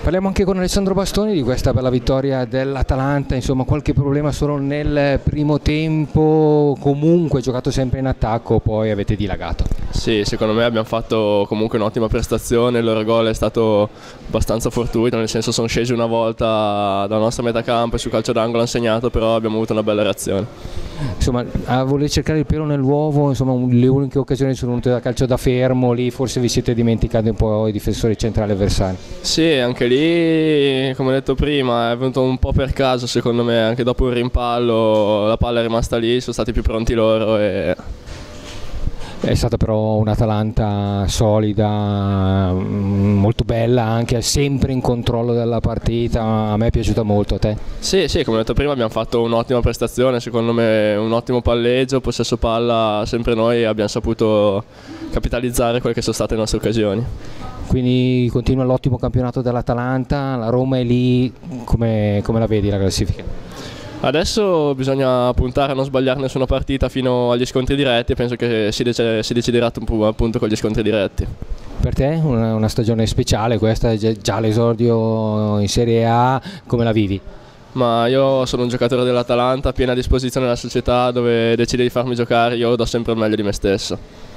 Parliamo anche con Alessandro Bastoni di questa bella vittoria dell'Atalanta, insomma qualche problema solo nel primo tempo, comunque giocato sempre in attacco, poi avete dilagato. Sì, secondo me abbiamo fatto comunque un'ottima prestazione, il loro gol è stato abbastanza fortuito, nel senso sono scesi una volta dalla nostra metà campo e sul calcio d'angolo hanno segnato, però abbiamo avuto una bella reazione. Insomma, a voler cercare il pelo nell'uovo, insomma le uniche occasioni sono venute da calcio da fermo, lì forse vi siete dimenticati un po' i difensori centrali avversari. Sì, anche lì, come ho detto prima, è venuto un po' per caso secondo me, anche dopo un rimpallo la palla è rimasta lì, sono stati più pronti loro e... È stata però un'Atalanta solida, molto bella, anche sempre in controllo della partita, a me è piaciuta molto, a te? Sì, come ho detto prima abbiamo fatto un'ottima prestazione, secondo me un ottimo palleggio, possesso palla, sempre noi abbiamo saputo capitalizzare quelle che sono state le nostre occasioni. Quindi continua l'ottimo campionato dell'Atalanta, la Roma è lì, come la vedi la classifica? Adesso bisogna puntare a non sbagliare nessuna partita fino agli scontri diretti e penso che si deciderà appunto con gli scontri diretti. Per te una stagione speciale questa, già l'esordio in Serie A, come la vivi? Ma io sono un giocatore dell'Atalanta, piena disposizione della società, dove decide di farmi giocare io do sempre il meglio di me stesso.